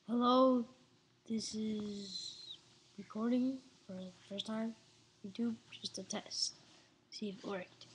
Hello, this is recording for the first time. YouTube, just a test. See if it worked.